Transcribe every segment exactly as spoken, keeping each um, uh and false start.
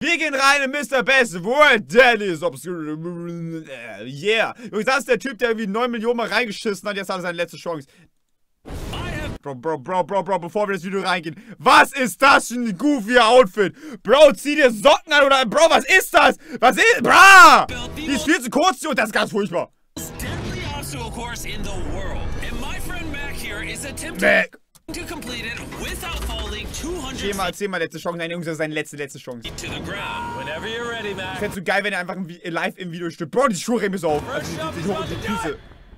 Wir gehen rein in Mister Best World Dennis Obscure. Yeah. Und das ist der Typ, der irgendwie neun Millionen Mal reingeschissen hat. Jetzt hat er seine letzte Chance. Bro, Bro, Bro, Bro, Bro, bevor wir ins Video reingehen. Was ist das für ein goofy Outfit? Bro, zieh dir Socken an oder... Bro, was ist das? Was ist... Bra! Die ist viel zu kurz und das ist ganz furchtbar. Mac. Zehnmal, zehnmal letzte Chance. Nein, Jungs, das ist seine letzte, letzte Chance. Ich fänd's so geil, wenn er einfach im, live im Video stirbt. Bro, die Schuhe regen mir so auf. Also die, die, die, die, die Füße.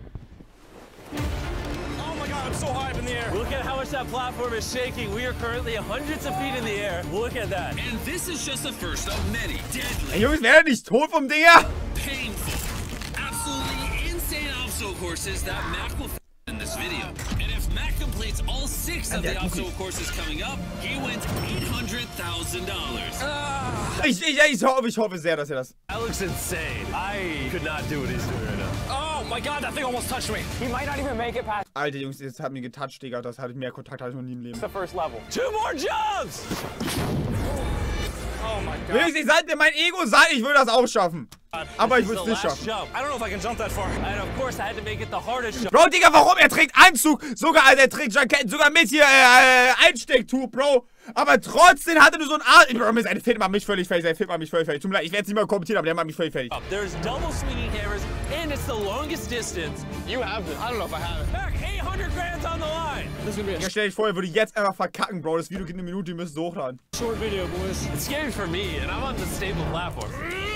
So high up in the air. Look at how much that platform is shaking. We are currently hundreds of feet in the air. Look at that. And this is just the first of many deadly. Ey, Jungs, wäre nicht tot vom Ding her? Painful, absolutely insane obstacle courses that Mac will in this video. And if Mac completes all six of the obstacle courses coming up, he wins eight hundred thousand dollars. Ich, ich, ich, hoffe, ich hoffe sehr, dass er das. That looks insane. I could not do what he's doing right now. Oh my god, that thing almost touched me. He might not even make it past. Alter, Jungs, das hat mich getoucht, Digga. Das hatte ich mehr Kontakt als ich noch nie im Leben. The first level. Two more jumps! Oh my god. Jungs, ich sagte, mein Ego sagt, ich würde das auch schaffen. Aber ich würde es nicht schaffen. Bro, Digga, warum? Er trägt Anzug. Sogar, also er trägt Jackett, sogar mit hier äh, Einstecktuch, Bro. Aber trotzdem hatte du so ein Arsch. Bro, der Film macht mich völlig fertig. Der Film macht mich völlig fertig. Tut mir leid, ich werde es nicht mehr kommentieren, aber der macht mich völlig fertig. There's double swinging cameras and it's the longest distance. You have it. I don't know if I have it. Back eight hundred grand's on the line. This is gonna be a ja, stell dich vor, er würde jetzt einfach verkacken, Bro. Das Video geht eine Minute, ihr müsst es hochladen. Short video, boys. It's scary for me and I'm on the stable platform.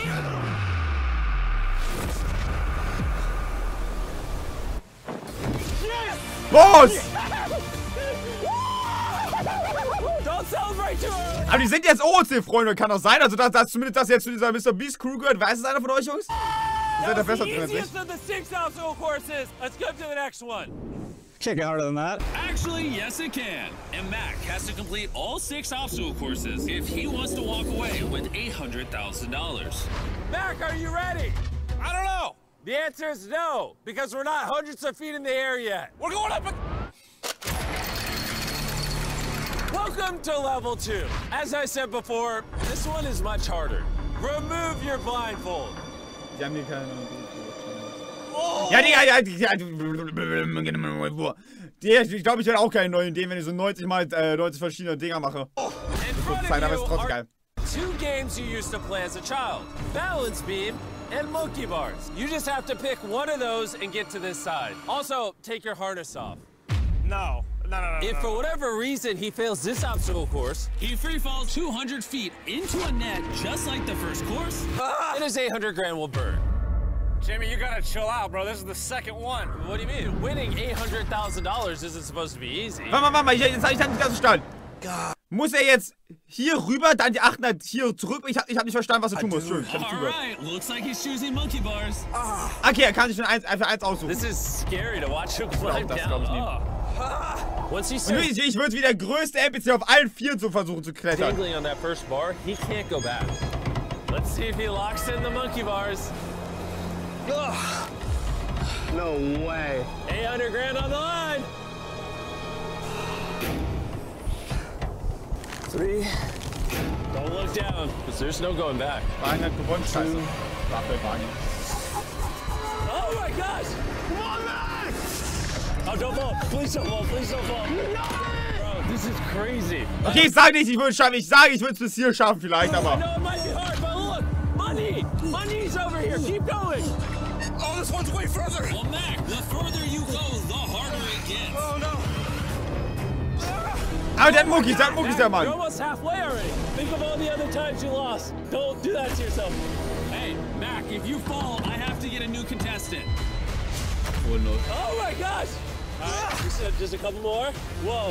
Boss! Aber die sind jetzt O O C-Freunde, kann doch sein. Also, dass, dass zumindest das jetzt zu dieser Mister Beast Crew gehört. Weiß es einer von euch, Jungs? Ihr seid da besser drin als ich. Can't get harder than that. Actually, yes it can. And Mac has to complete all six obstacle courses if he wants to walk away with eight hundred thousand dollars. Mac, are you ready? I don't know. The answer is no, because we're not hundreds of feet in the air yet. We're going up. Welcome to level two. As I said before, this one is much harder. Remove your blindfold. Die haben hier keine... Oh. Ja, Digga, ja, ja, ja. Ich glaube, ich werde auch keine neuen Ideen, wenn ich so neunzig mal äh, neunzig verschiedene Dinger mache. Oh. Zeit, aber es ist trotzdem geil. Two games you used to play as a child. Balance beam and monkey bars. You just have to pick one of those and get to this side. Also, take your harness off. No. No, no, no, if for whatever reason he fails this obstacle course, he free falls two hundred feet into a net just like the first course, ah! and his eight hundred grand will burn. Jimmy, you gotta chill out, bro. This is the second one. What do you mean? Winning eight hundred thousand dollars isn't supposed to be easy. Warte mal, warte mal, ich, ich, ich hab nicht ganz verstanden. Muss er jetzt hier rüber, dann die achthundert hier zurück? Ich hab, ich hab nicht verstanden, was er tun muss. Schön, ich hab nicht zugehört. Looks like he's choosing monkey bars. Okay, er kann sich schon eins, einfach eins aussuchen. This is scary to watch him climb down. Oh. Once he starts ich ich würde wie der größte N P C auf allen vier zu versuchen zu klettern. tingling on that first bar, he can't go back. Let's see if he locks in the monkey bars. Ugh. No way. eight hundred grand on the line. Three. Don't look down, because there's no going back. Wagen hat gewonnen, scheiße. Oh my gosh! Come on, Max! Oh, don't fall. Please don't fall. Please don't fall. Bro, this is crazy. Okay, ich sage nicht, ich würde es schaffen. Ich sage, ich würde es bis hier schaffen vielleicht, aber... I know it might be hard, but look! Money! Money's over here. Keep going. Oh, this one's way further. Well, Mac, the further you go, the harder it gets. Oh, no. Aber der hat Muckis, der hat Muckis, der Mann. You're almost halfway already. Think of all the other times you lost. Don't do that to yourself. Hey, Mac, if you fall, I have to get a new contestant. Oh, no. Oh my gosh! All right, you said just a couple more. Whoa.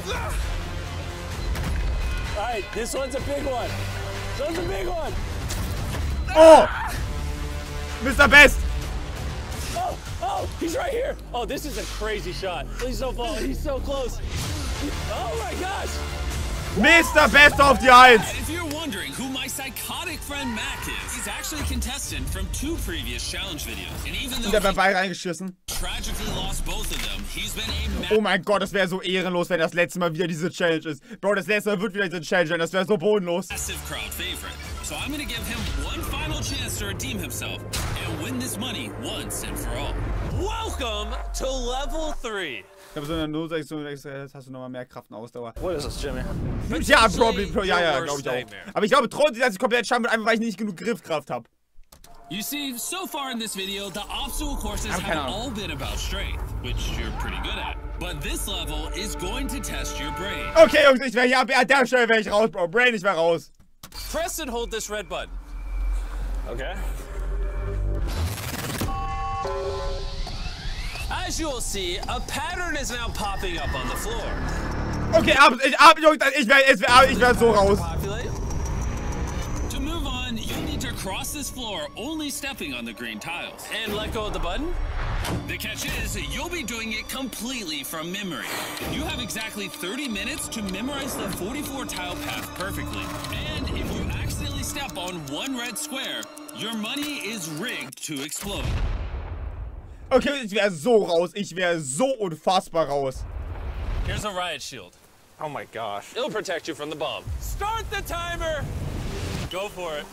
All right, this one's a big one. This one's a big one. Oh! Mister Best! Oh, oh, he's right here. Oh, this is a crazy shot. Please don't fall. He's so close. Oh my gosh! Mister Best auf die Eins! If you're wondering who might my psychotic friend Mac is. He's actually a contestant from two previous challenge videos. And even though der dabei reingeschissen. Tragically lost both of them, he's been a oh mein Gott, das wäre so ehrenlos, wenn das letzte Mal wieder diese Challenge ist. Bro, das letzte Mal wird wieder diese Challenge sein. Das wäre so bodenlos. massive crowd favorite. So I'm gonna give him one final chance to redeem himself and win this money once and for all. Welcome to level three. Ich glaube, so eine Notsektion, jetzt hast du nochmal mehr Kraft und Ausdauer. What is this, Jimmy? Ja, probably, pro, ja, ja, glaube ich auch. Aber ich glaube trotzdem, dass ich komplett schaffen wird, einfach weil ich nicht genug Griffkraft habe. You see, so far in this video, the obstacle courses have all been about strength, which you're pretty good at. But this level is going to test your brain. Okay, Jungs, ich wäre hier ab der Stelle wäre ich raus, Bro. Brain, ich wäre raus. Press and hold this red button. Okay. As you'll see, a pattern is now popping up on the floor. Okay, ab, ich, ab, Jungs, ich wäre ich wär, ich wär so raus. Populate. To move on, you need to cross this floor only stepping on the green tiles. And let go of the button. The catch is, you'll be doing it completely from memory. You have exactly thirty minutes to memorize the forty-four tile path perfectly. And if you accidentally step on one red square, your money is rigged to explode. Okay, ich wäre so raus. Ich wäre so unfassbar raus. Here's a riot shield. Oh my gosh. It'll protect you from the bomb. Start the timer! Go for it.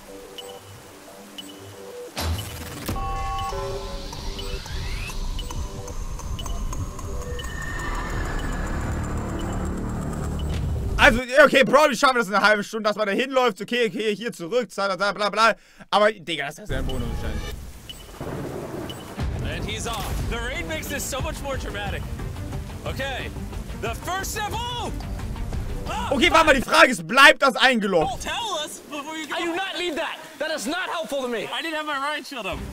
Also, okay, Bro, ich schaffe das in einer halben Stunde, dass man da hinläuft. Okay, okay, hier zurück, bla bla bla. Aber, Digga, das ist ja ein Bonus wahrscheinlich. And he's off. The rain makes this so much more dramatic. Okay, the first step. Oh! Oh, okay, warte mal, die Frage ist, bleibt das eingeloggt? Don't tell us before you go. I do not need that. That is not helpful to me. I didn't have my riot shield up.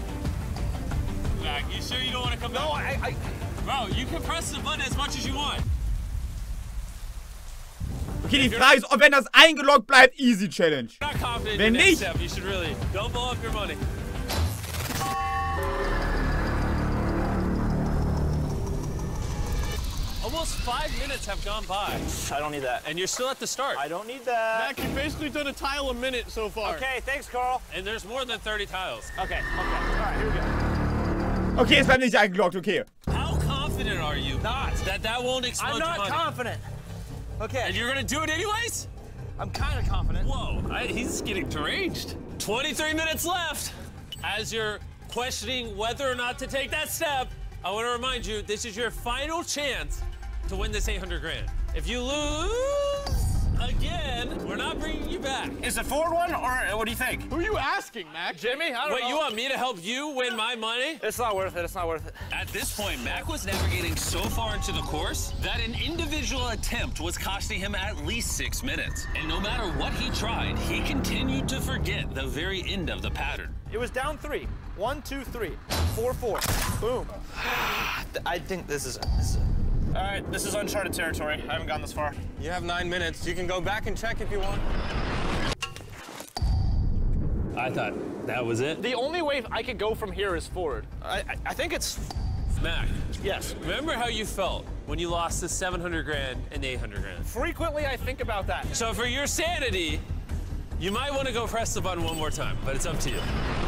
Mac, you sure you don't want to come back? No, I, I... Bro, you can press the button as much as you want. Okay, die Frage ist, ob wenn das eingeloggt bleibt, easy Challenge. Not confident Wenn in nicht, step. You should really don't blow up your money. Almost five minutes have gone by. I don't need that. And you're still at the start. I don't need that. Mac, you've basically done a tile a minute so far. Okay, thanks, Carl. And there's more than thirty tiles. Okay, okay. All right, here we go. Okay, es bleibt nicht eingeloggt, okay. How confident are you Not. that that won't explode I'm your not money? confident. Okay. And you're gonna do it anyways? I'm kind of confident. Whoa, I, he's getting deranged. twenty-three minutes left. As you're questioning whether or not to take that step, I want to remind you, this is your final chance to win this eight hundred grand. If you lose again, we're not bringing you back. Is it forward one, or what do you think? Who are you asking, Mac? Jimmy? I don't Wait, know. you want me to help you win my money? It's not worth it. It's not worth it. At this point, Mac was navigating so far into the course that an individual attempt was costing him at least six minutes. And no matter what he tried, he continued to forget the very end of the pattern. It was down three. One, two, three. Four, four. Boom. I think this is. This is All right, this is uncharted territory. I haven't gone this far. You have nine minutes. You can go back and check if you want. I thought that was it. The only way I could go from here is forward. I, I, I think it's. Mac, Yes. remember how you felt when you lost the seven hundred grand and the eight hundred grand? Frequently, I think about that. So for your sanity, you might want to go press the button one more time, but it's up to you.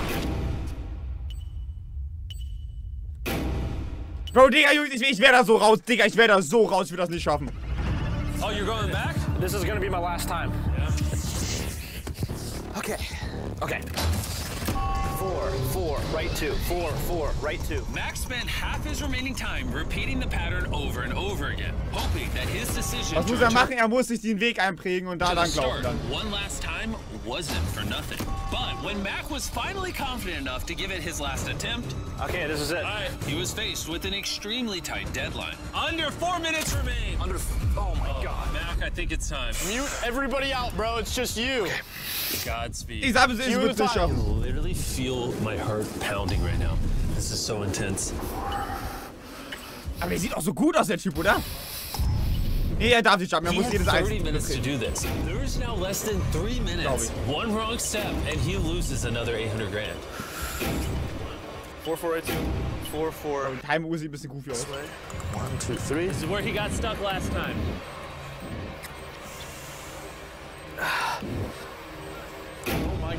Bro, Digga, ich, ich wäre da so raus, Digga, ich wäre da so raus, ich würde das nicht schaffen. Oh, you're going back? This is gonna be my last time. Yeah. Okay. Okay. Four, four, right two. Four, four, right two. Max spent half his remaining time repeating the pattern over and over again, hoping that his decision Was to muss er return machen? Er muss sich den Weg einprägen und da to the lang laufen start dann. one last time wasn't for nothing. But when Mac was finally confident enough to give it his last attempt, Okay, this is it. all right, he was faced with an extremely tight deadline. Under four minutes remain. Under. Oh my God. Mac, I think it's time. Mute everybody out, bro. It's just you. Godspeed. Ich sage, es ist, wird nicht schaffen. I literally feel my heart pounding right now. This is so intense. Aber er sieht auch so gut aus, der Typ, oder? Nee, er darf nicht schaffen, er He muss had jedes thirty einzelne minutes to do this. There's now less than three minutes. One wrong step, and he loses another eight hundred grand. Four, four, right two. Four, four. Time Uhr sieht ein bisschen goofy aus. One, two, three. This is where he got stuck last time.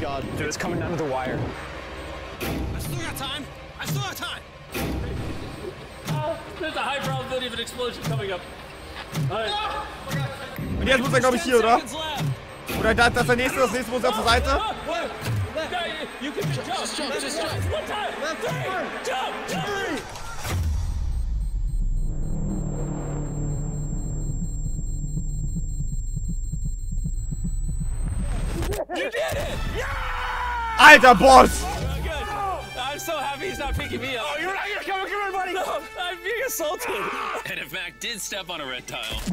god. Dude, it's coming down to the wire. I still got time. I still have time. Oh, there's a high probability of an explosion coming up. Right. Und jetzt muss er, glaube ich, hier, oder? Oder das, das ist der nächste, das nächste muss er zur Seite. You can jump, just jump, just jump. One time. Three, jump, jump. You did it! Yeah! Alter Boss! Oh, good. I'm so happy he's not picking me up. Oh, you're not gonna come, come here, buddy! No, I'm being assaulted. And if Mac did step on a red tile.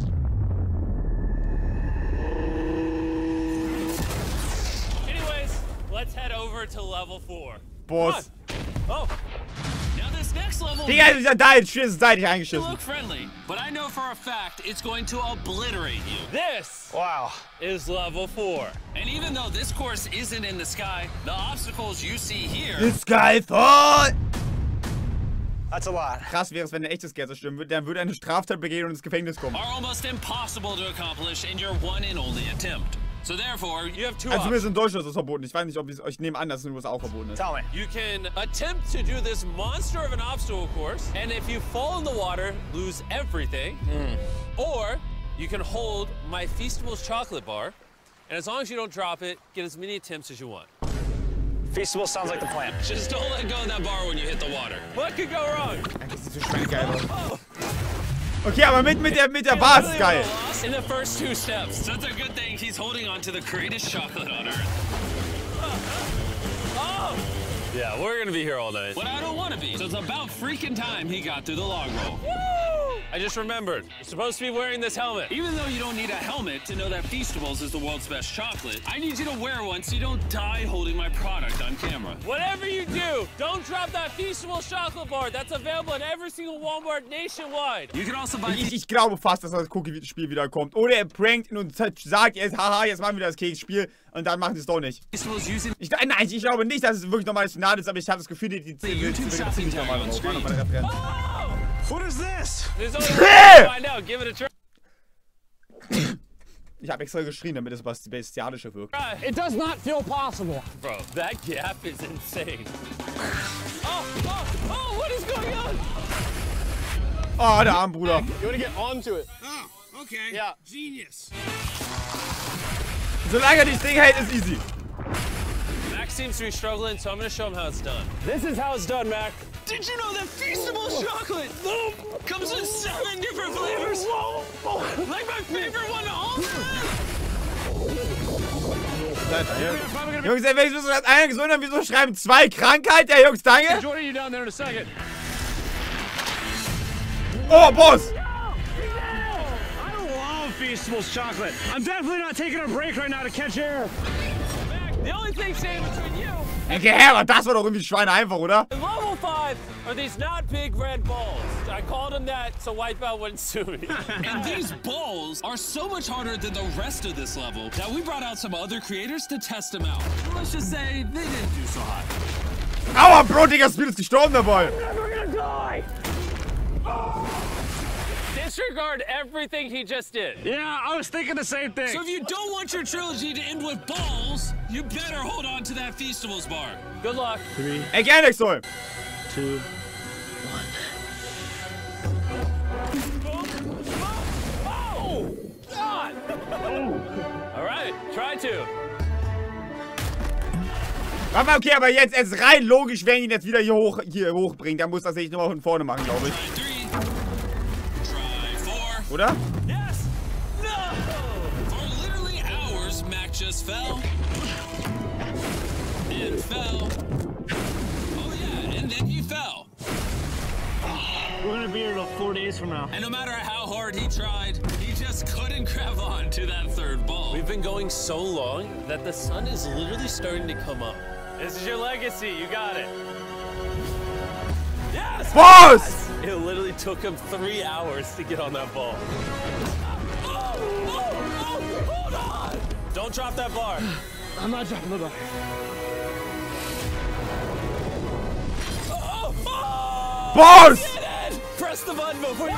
Anyways, let's head over to level four. Boss. Oh. Now this next level. Digga, ist ja da jetzt schön seitlich eingeschissen. Look friendly, but I know for a fact it's going to obliterate you. This Wow. is level four. And even though this course isn't in the sky, the obstacles you see here. Ist geil voll! That's a lot. Krass wäre es, wenn ein echtes Geld zerstimmen würde, dann würde eine Straftat begehen und ins Gefängnis kommen. Are almost impossible to accomplish in your one and only attempt. So therefore, you have two Also options. zumindest in Deutschland ist das verboten. Ich weiß nicht, ob es euch nehme an, dass es in den U S A auch verboten ist. Tell me. You can attempt to do this monster of an obstacle course, and if you fall in the water, lose everything. Mm. Or you can hold my Feastables chocolate bar, and as long as you don't drop it, get as many attempts as you want. Feastable sounds like the plan. Just don't let go of that bar when you hit the water. What could go wrong? Das sieht so schweinegeil aus. Okay, aber mit, mit der, mit der Bar ist geil. In the first two steps. So it's a good thing he's holding on to the greatest chocolate on earth. Oh! Yeah, we're gonna be here all night. But I don't want to be. So it's about freaking time he got through the log roll. Woo! I just remembered. You're supposed to be wearing this helmet. Even though you don't need a helmet to know that Feastables is the world's best chocolate, I need you to wear one so you don't die holding my product on camera. Whatever you do, don't drop that Feastables chocolate bar. That's available in every single Walmart nationwide. You can also buy. Ich, ich glaube fast, dass das Cookie-Spiel wieder kommt. Oder er prankt ihn und sagt jetzt, haha, jetzt machen wir das Keksspiel. Und dann machen sie es doch nicht. Ich, nein, ich glaube nicht, dass es wirklich normales Finale ist, aber ich habe das Gefühl, die Ziele sind ziemlich normal drauf. What is this? Ich habe extra geschrien, damit es was Bestialische wirkt. It does not feel possible. Bro, that gap is insane. Oh, oh, oh, what is going on? Oh, der arme Bruder. You want to get onto it? Oh, okay. Yeah. Genius. Solange er das Ding hält, ist easy. Mac seems to be struggling, so I'm gonna show him how it's done. This is how it's done, Mac. Did you know that Feastables chocolate comes in seven different flavors? Like my favorite one, Jungs, ey, wieso hat einer gesund und wieso schreiben zwei Krankheit? Der Jungs, danke. Joining you down there in a second. Oh, Boss! Feastables chocolate. I'm definitely not taking a break right now to catch air. Mac, the only thing standing between you Okay, aber das war doch irgendwie Schweine einfach, oder? and level five are these not big red balls. I called them that so Wipeout wouldn't sue me. And these balls are so much harder than the rest of this level that we brought out some other creators to test them out. Let's just say they didn't do so hot. Aua, Bro, Digga, Speed ist gestorben dabei. Disregard everything he just did. Yeah, I was thinking the same thing. So if you don't want your trilogy to end with balls, you better hold on to that Feastables bar. Good luck. Three, Ey, gerne nichts soll. two, Oh! God! All right, try to. Warte mal, okay, aber jetzt ist rein logisch, wenn ihn jetzt wieder hier hoch hier hochbringt, dann muss das nicht nochmal von vorne machen, glaube ich. Try three. Try four. Oder? Yes! No! For literally hours, Mac just fell. And fell. Oh yeah, and then he fell. We're gonna be here till four days from now. And no matter how hard he tried, he just couldn't grab on to that third ball. We've been going so long that the sun is literally starting to come up. This is your legacy, you got it. Yes! Boss! It literally took him three hours to get on that ball. Oh, oh, oh, hold on! Don't drop that bar. I'm not dropping the bar. Oh, oh! Boss! Get it! Press the button before you...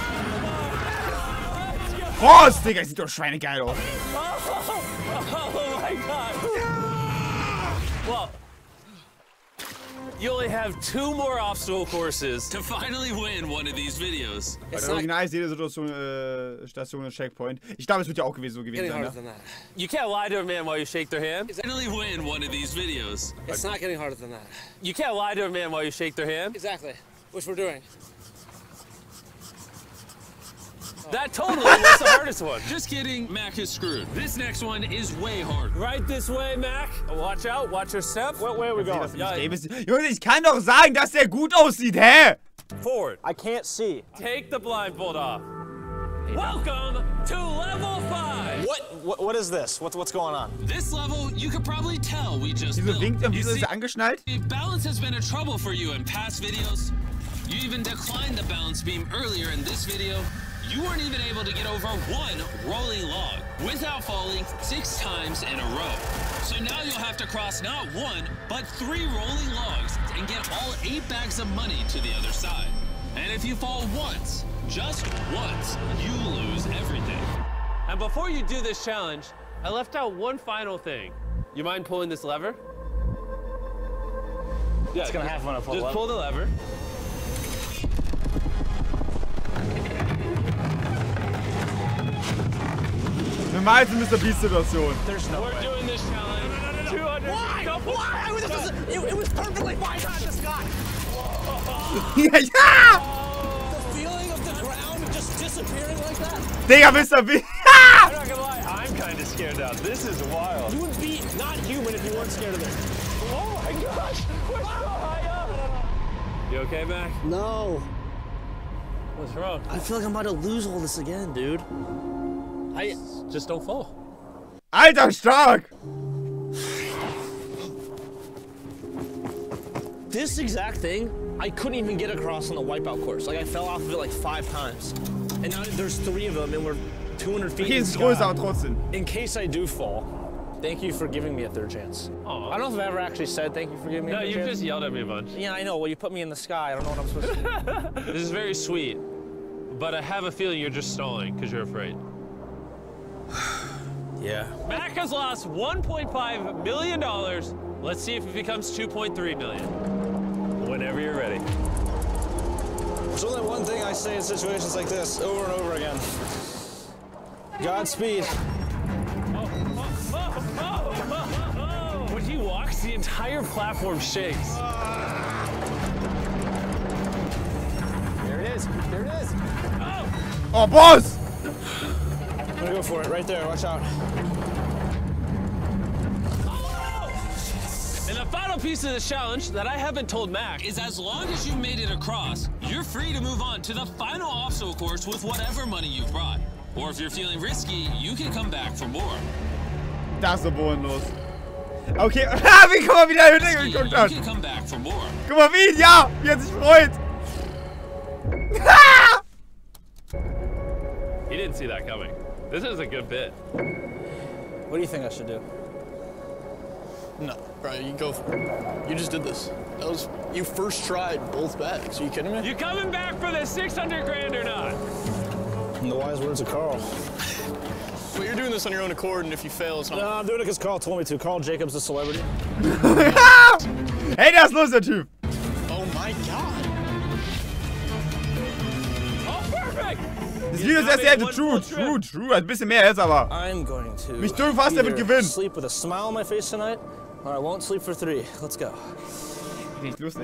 Boss, Digga, sieht doch schweinegeil aus. Oh, oh my God. Well, you only have two more obstacle courses to finally win one of these videos. Bei der Original ist jede Situation, äh, Station ein Checkpoint. Ich glaube, es wird ja auch gewesen, so gewesen sein, ne? You can't lie to a man while you shake their hand. Finally win one of these videos. It's not getting harder than that. You can't lie to a man while you shake their hand. Exactly, which we're doing. That totally was the hardest one. Just kidding, Mac is screwed. This next one is way hard. Right this way, Mac. Watch out, watch your step. What way are we going? Ja, Junge, ich kann doch sagen, dass der gut aussieht, hä? Forward. I can't see. Take the blindfold off. Welcome to level five. What? What, what is this? What's what's going on? This level, you could probably tell we just Wieso built. winkt er? You Wieso ist see, er angeschnallt? balance has been a trouble for you in past videos. You even declined the balance beam earlier in this video. You weren't even able to get over one rolling log without falling six times in a row. So now you'll have to cross not one, but three rolling logs and get all eight bags of money to the other side. And if you fall once, just once, you lose everything. And before you do this challenge, I left out one final thing. You mind pulling this lever? Yeah, It's gonna happen when I pull the just lever. pull the lever. Normalerweise Mister Beast-Situation. There's no We're way. doing this challenge. two hundred. Why? Go for Why? I was just, it, it was perfectly fine on the sky. Ja, ja! The feeling of the ground just disappearing like that. Digga, Mister Beast! I'm not gonna lie, I'm kind of scared now. This is wild. You would be not human if you weren't scared of this. Oh my gosh, we're so high up. You okay, Mac? No. What's wrong? I feel like I'm about to lose all this again, dude. I Just don't fall. Alter, stark! This exact thing, I couldn't even get across on the wipeout course. Like I fell off of it like five times. And now there's three of them and we're two hundred feet Okay, in ist the größer, sky. aber trotzdem. In case I do fall, thank you for giving me a third chance. Aw. I don't know if I've ever actually said thank you for giving me No, a third you chance. just yelled at me a bunch. Yeah, I know. Well, you put me in the sky. I don't know what I'm supposed to do. This is very sweet, but I have a feeling you're just stalling because you're afraid. Yeah. Mac has lost one point five million dollars. Let's see if it becomes two point three million dollars. Whenever you're ready. There's only one thing I say in situations like this over and over again. Godspeed. Oh, oh, oh, oh, oh. When he walks, the entire platform shakes. There it is. There it is. Oh, Oh, Boss! I'm gonna go for it right there. Watch out. and the final piece of the challenge that I haven't told Mac is Is as long as you made it across, you're free to move on to the final obstacle course with whatever money you've brought. Or if you're feeling risky, you can come back for more. Das ist so bodenlos. Okay, wie guck mal, wie der Hütte You geguckt hat. can come back for more. Guck mal, wie, ja, wie er sich freut. he didn't see that coming. This is a good bit. What do you think I should do? No, Brian, you go for it. You just did this. That was, you first tried both bags. Are you kidding me? You coming back for the six hundred grand or not? In the wise words of Carl. But you're doing this on your own accord, and if you fail, it's not. No, I'm doing it because Carl told me to. Carl Jacobs, the celebrity. Hey, der ist los, der Typ. Oh my God. Oh, perfect! Das Video ist erst die Hälfte. True, true, true. Ein bisschen mehr jetzt aber. I'm going to Mich dürfen fast, der wird either gewinnen. sleep with a smile on my face tonight, or I won't sleep for three. Let's go. Nicht lustig.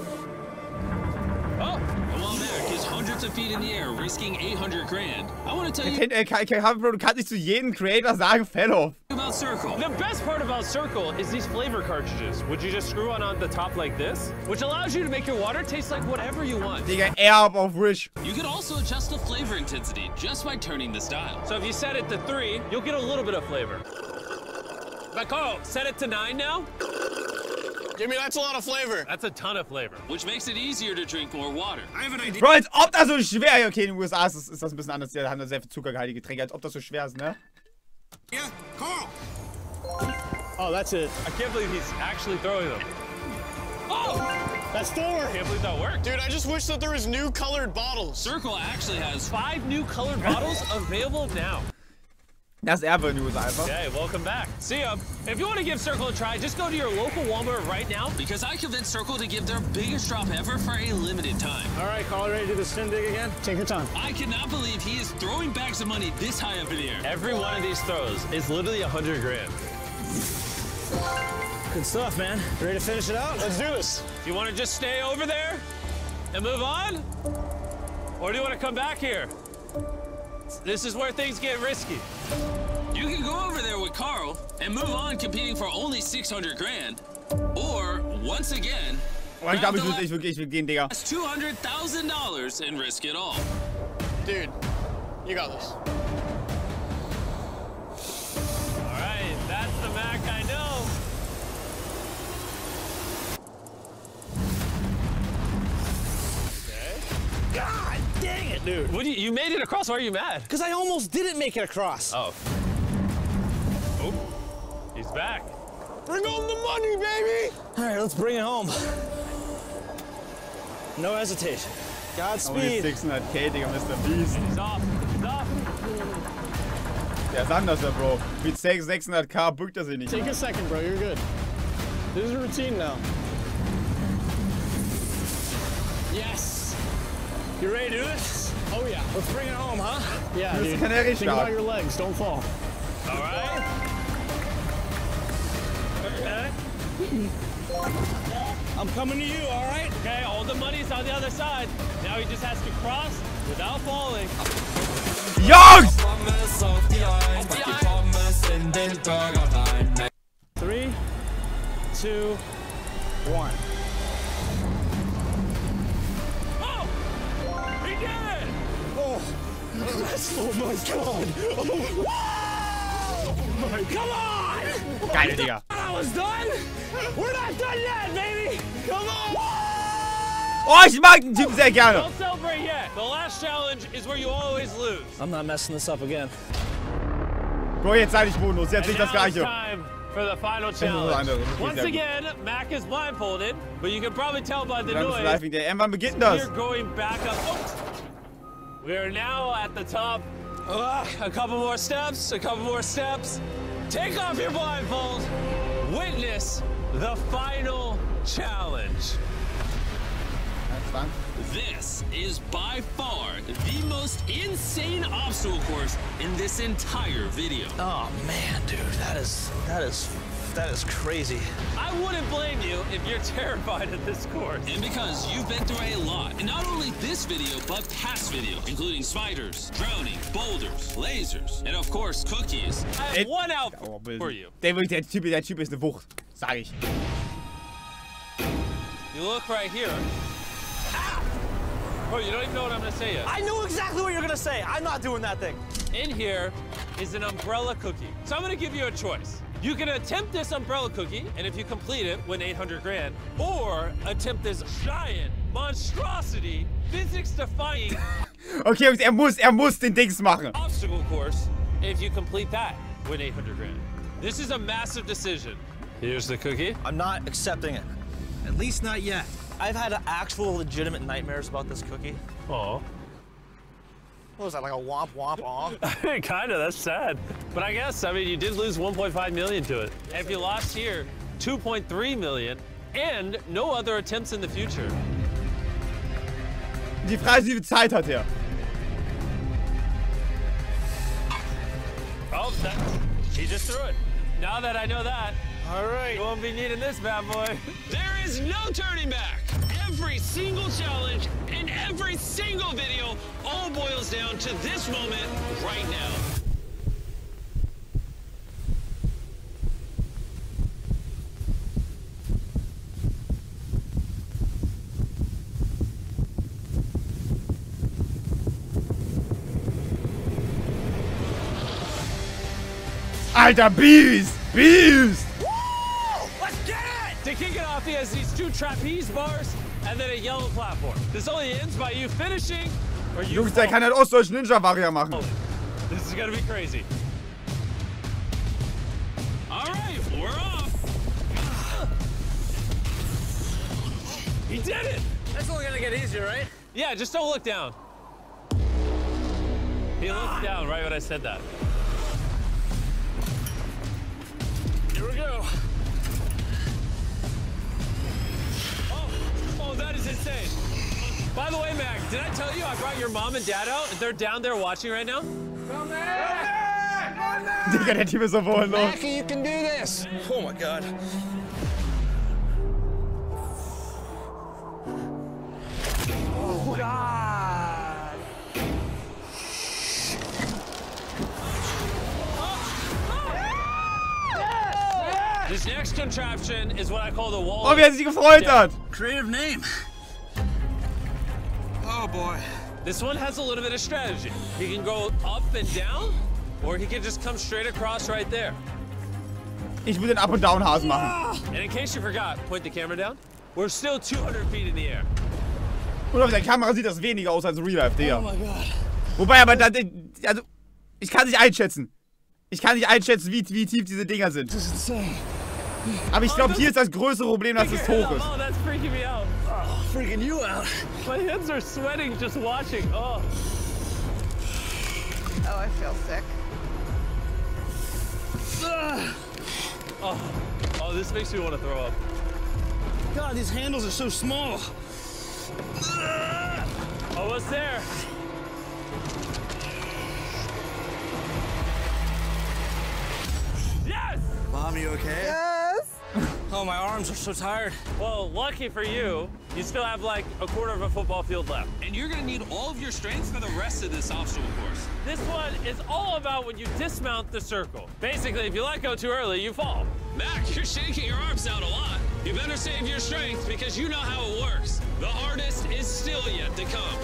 Oh, And while Mac is hundreds of feet in the air, risking eight hundred grand, I want to tell you Kennt, äh, Kai, Kai Haverbro, du kannst nicht zu jedem Creator sagen, fell off. about Circle. the best part about Circle is these flavor cartridges, which you just screw on on the top like this, which allows you to make your water taste like whatever you want. Digga, Erb auf Wish. You can also adjust the flavor intensity just by turning this dial. So if you set it to three, you'll get a little bit of flavor. But Carl, set it to nine now. Give me, that's a lot of flavor. That's a ton of flavor. Which makes it easier to drink more water. I have an idea. Bro, als ob das so schwer ist. Okay, in den U S A ist das, ist das ein bisschen anders. Die haben da sehr viel zuckergehaltige Getränke, als ob das so schwer ist, ne? Yeah, Carl. Oh, that's it. I can't believe he's actually throwing them. Oh! That's four. I can't believe that worked. Dude, I just wish that there was new colored bottles. Circle actually has Five new colored bottles available now. Das Erbe News einfach. Hey, welcome back. See ya. If you want to give Circle a try, just go to your local Walmart right now. Because I convinced Circle to give their biggest drop ever for a limited time. All right, Carl, ready to do the spin dig again? Take your time. I cannot believe he is throwing bags of money this high up in the air. Every one of these throws is literally a hundred grand. Good stuff, man. Ready to finish it out? Let's do this. Do you want to just stay over there and move on? Or do you want to come back here? This is where things get risky. You can go over there with Carl and move on competing for only six hundred grand. Or, once again, Oh, ich glaube, ich will, ich will, ich will gehen, Digga. that's two hundred thousand dollars and risk it all. Dude, you got this. All right, that's the Mac I know. God dang it, dude. What do you, you made it across. Why are you mad? Because I almost didn't make it across. Oh. Oh, he's back. Bring on the money, baby! All right, let's bring it home. No hesitation. Oh, die Godspeed. sechshundert K, Digga, Mister Beast. He's off. He's off. Der ist anders, der Bro. Mit sechshundert K bückt er sich nicht. Take a second, bro. You're good. This is a routine now. Yes. You ready to do this? Oh, yeah. Let's bring it home, huh? Yeah, Das dude. kann er richtig Think about stark. your legs. Don't fall. All right. Okay. I'm coming to you, all right? Okay, all the money's on the other side. Now he just has to cross without falling. Jungs! Three, two, one. Oh! He did it! Oh, oh my God. Oh my, come on! Geil, Digga. I was done. We're not done yet, baby. Come on! Oh, ich mag den Typen sehr gerne. Don't celebrate yet. The last challenge is where you always lose. I'm not messing this up again. Bro, jetzt sei nicht bonus. Jetzt nicht das now it's Gleiche. time for the final Das challenge. ist das Once andere. again, Mac is blindfolded, but you can probably tell by the Dann ist noise. live der M. Wann beginnt das? We're going back up. Oh. We are now at the top. Ugh, a couple more steps, a couple more steps. Take off your blindfold. Witness the final challenge. This is by far the most insane obstacle course in this entire video. Oh man, dude, that is that is that is crazy. I wouldn't blame you if you're terrified of this course. And because you've been through a lot, and not only this video, but past videos, including spiders, drowning, boulders, lasers, and of course, cookies. I have It- one out Oh, for you. Der, der, Typ, der Typ ist eine Wucht. Sag ich. You look right here. Bro, you don't even know what I'm gonna say yet. I knew exactly what you're gonna say. I'm not doing that thing. In here is an umbrella cookie. So I'm gonna give you a choice. You can attempt this umbrella cookie, and if you complete it, win eight hundred grand. Or attempt this giant monstrosity, physics-defying Okay, Jungs, er muss, er muss den Dings machen. obstacle course. If you complete that, win eight hundred grand. This is a massive decision. Here's the cookie. I'm not accepting it. At least not yet. I've had actual legitimate nightmares about this cookie. Oh. What was that, like a womp womp aw? Kinda, that's sad. But I guess, I mean, you did lose one point five million to it. And if you lost here, two point three million, and no other attempts in the future. Die Frage ist, wie viel Zeit hat er? Oh, that, he just threw it. Now that I know that, All right. you won't be needing this bad boy. There is no turning back. Every single challenge and every single video all boils down to this moment right now. Alter, Beast! Beast! Let's get it! To kick it off, he has these two trapeze bars and then a yellow platform. This only ends by you finishing or you Jungs, der fall. kann halt ostdeutschen Ninja-Warrior machen. This is gonna be crazy. All right, we're off. He did it! That's only gonna get easier, right? Yeah, just don't look down. He looked down right when I said that. By the way, Mac, did I tell you I brought your mom and dad out? They're down there watching right now. Digga, der Typ ist so wohl los. Mackie, you can do this. Oh my God. Oh God. This next contraption is what I call the wall. Oh, wie er sich gefreut hat. Creative name. Oh boy. This one has a little bit of strategy. He can go up and down, or he can just come straight across right there. Ich will den Up- und Down-Hasen machen. And in case you forgot, point the camera down. We're still two hundred feet in the air. Und auf der Kamera sieht das weniger aus als Real Life, Digga. Oh my God. Wobei, aber da, also, ich kann nicht einschätzen. Ich kann nicht einschätzen, wie, wie tief diese Dinger sind. This is insane. Aber ich glaube, hier ist das größere Problem, dass es hoch ist. Oh, that's freaking me out. Oh, freaking you out. My hands are sweating just watching. Oh. Oh, I feel sick. Oh, oh, this makes me want to throw up. God, these handles are so small. Almost there. Yes! Mom, you okay? Yes. Oh, my arms are so tired. Well, lucky for you, you still have like a quarter of a football field left. And you're gonna need all of your strength for the rest of this obstacle course. This one is all about when you dismount the circle. Basically, if you let go too early, you fall. Mac, you're shaking your arms out a lot. You better save your strength because you know how it works. The hardest is still yet to come.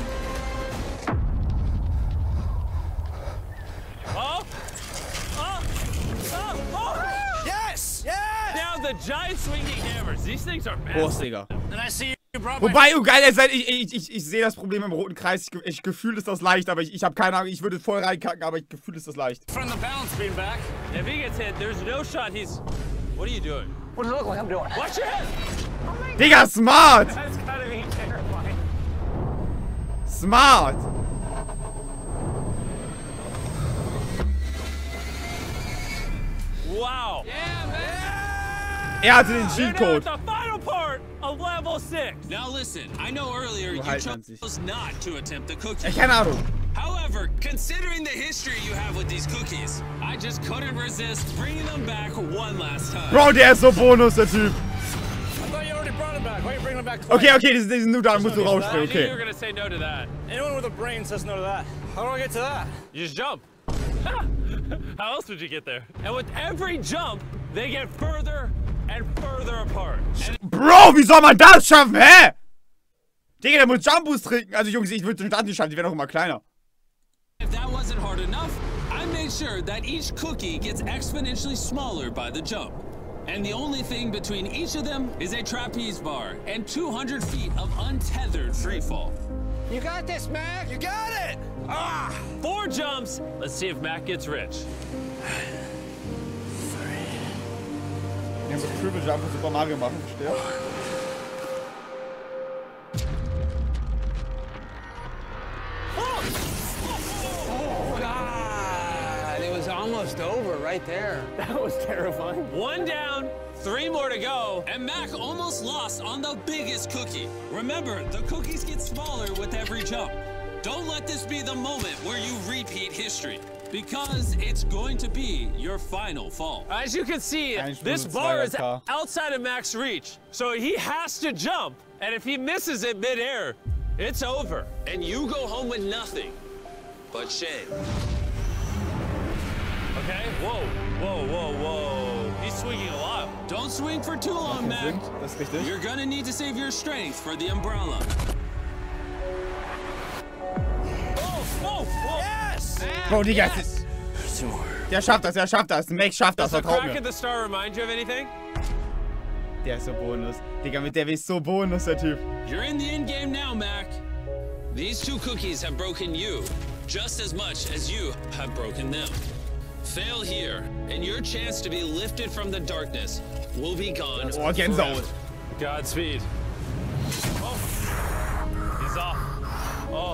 Oh! Oh! Oh! Oh! Yes! Yes! Now the giant swinging hammers. These things are Groß, massive. Digga. And I see you brought my... Wobei, oh geil, es sei- ich, ich, ich, ich sehe das Problem im roten Kreis. Ich, ich gefühl ist das leicht, aber ich, ich habe keine Ahnung. Ich würde voll reinkacken, aber ich gefühl ist das leicht. From the balance beam back. If he gets hit, there's no shot he's... What are you doing? What does it look like I'm doing? Watch your head! Digga, smart! That's gotta be terrifying. Smart! Wow. Yeah, man! Er hatte den You're now at Cheatcode. the final part of level six. Now listen, I know earlier you halten an sich. chose not to attempt the cookie. Ja, keine Ahnung. However, considering the history you have with these cookies, I just couldn't resist bringing them back one last time. Bro, der ist so Bonus, der Typ. I thought you already brought it back. Why are you bringing it back twice? Okay, okay, diesen, diesen Nuda musst du I rausspringen, knew you were okay. gonna say no to that. Anyone with a brain says no to that. How do I get to that? You just jump. How else would you get there? And with every jump, they get further and further apart. And Bro, wie soll man das schaffen, hä? Digga, der muss Jumbos trinken. Also, Jungs, ich würde den Start nicht schaffen, die werden auch immer kleiner. If that wasn't hard enough, I made sure that each cookie gets exponentially smaller by the jump. And the only thing between each of them is a trapeze bar and two hundred feet of untethered freefall. You got this, Mac. You got it! ah, four jumps. Let's see if Mac gets rich. Ich muss Triple Jump und Super Mario machen, verstehe? Oh God. It was almost over right there. That was terrifying. One down, three more to go. And Mac almost lost on the biggest cookie. Remember, the cookies get smaller with every jump. Don't let this be the moment where you repeat history, because it's going to be your final fall. As you can see, this bar is outside of Mac's reach, so he has to jump. And if he misses it midair, it's over. And you go home with nothing but shame. Okay, whoa, whoa, whoa, whoa. He's swinging a lot. Don't swing for too long, Mac. Das ist richtig. You're gonna need to save your strength for the umbrella. Whoa, whoa, whoa. Yes! Bro, Digga, Yes! yes. Der schafft das, der schafft das. Mac schafft das, Does the vertraut crack mir. at the star remind you of anything? Der ist so Bonus. Digga, mit der ist so Bonus, der Typ. You're in the end game now, Mac. These two cookies have broken you just as much as you have broken them. Fail here, and your chance to be lifted from the darkness will be gone Oh, Gänsehaut. forever. Godspeed. Oh, he's off. Oh.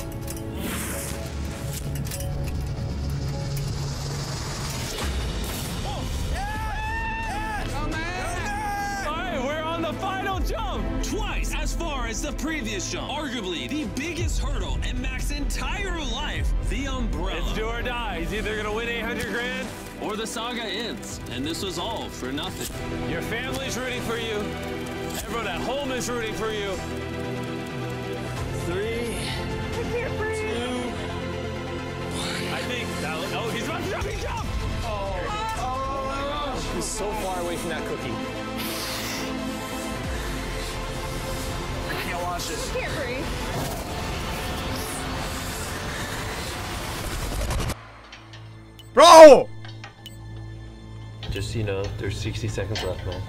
All right, we're on the final jump. Twice as far far as the previous jump. Arguably the biggest hurdle in Mac's entire life, the umbrella. It's do or die. He's either gonna win eight hundred grand, or the saga ends, and this was all for nothing. your family's rooting for you, everyone at home is rooting for you. Three, two, I think that, oh, he's about to jump, he jumped! Oh, He's so far away from that cookie. I can't watch this. Can't breathe. Bro! Just so you know, there's sixty seconds left, man.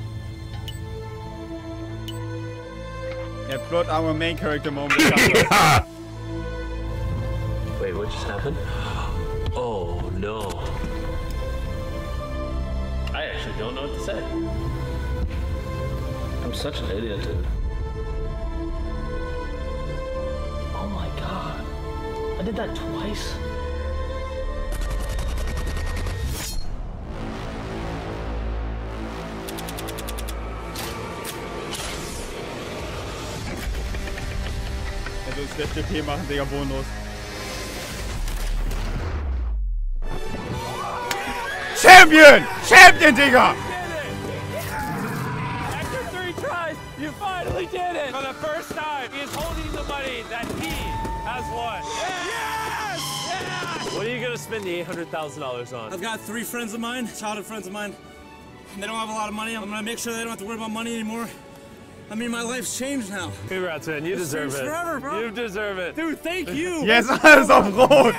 Der Plot our main character moment. Wait, what just happened? Oh no. I actually don't know what to say. I'm such an idiot, dude. Oh my god. I did that twice. Also das letzte P machen, Digga, Bonus. Champion! Champion, Digga! After three tries, you finally did it! For the first time, he is holding the money that he has won. Yes! Yes! What are you gonna spend the eight hundred thousand dollars on? I've got three friends of mine, childhood friends of mine. They don't have a lot of money. I'm gonna make sure they don't have to worry about money anymore. I mean, my life's changed now. Congrats, man. You deserve changed it. forever, bro. You deserve it. Dude, thank you. Jetzt alles auf Rot!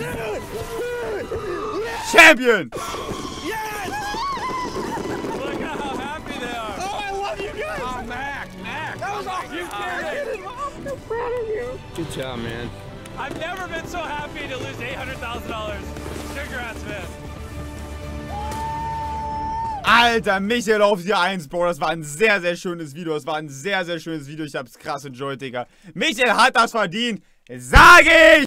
Champion! Yes! Look at how happy they are. Oh, I love you guys. Oh, Mac, Mac. That was awesome. You did it. I'm so proud of you. Good job, man. I've never been so happy to lose eight hundred thousand dollars. Congrats, man. Alter, Michael auf die eins, Bro. Das war ein sehr, sehr schönes Video. Das war ein sehr, sehr schönes Video. Ich hab's krass enjoyed, Digga. Michael hat das verdient. Sag ich!